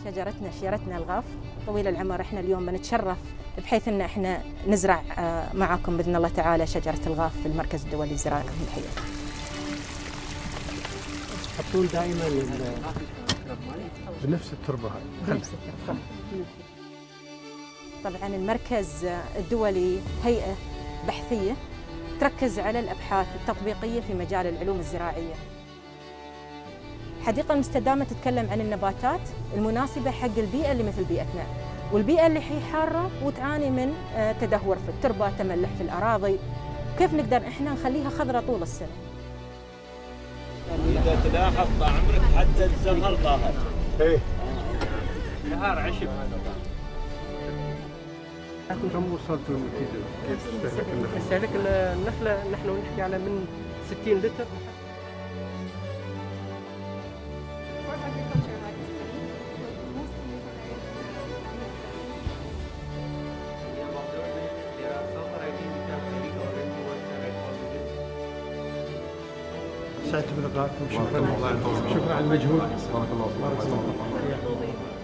شجرتنا الغاف طويل العمر. احنا اليوم بنتشرف بحيث ان احنا نزرع معكم باذن الله تعالى شجره الغاف في المركز الدولي للزراعه الملحيه. تحطون دائما بنفس التربه هاي؟ بنفس التربه. طبعا المركز الدولي هيئه بحثيه تركز على الابحاث التطبيقيه في مجال العلوم الزراعيه. الحديقة المستدامة تتكلم عن النباتات المناسبة حق البيئة اللي مثل بيئتنا، والبيئة اللي هي حارة وتعاني من تدهور في التربة، تملح في الأراضي، كيف نقدر إحنا نخليها خضراء طول السنة؟ إذا تلاحظ عمرك حتى الزهر ظاهر. إيه. نهار عشب. كم وصلت للنتيجة؟ كيف تستهلك النخلة؟ تستهلك النخلة نحن نحكي على من 60 لتر. سعدت بلقائكم. شكرا على المجهود. بارك الله فيك.